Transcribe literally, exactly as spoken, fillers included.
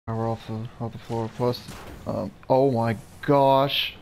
We're off the, off the floor. Plus, um, oh my gosh.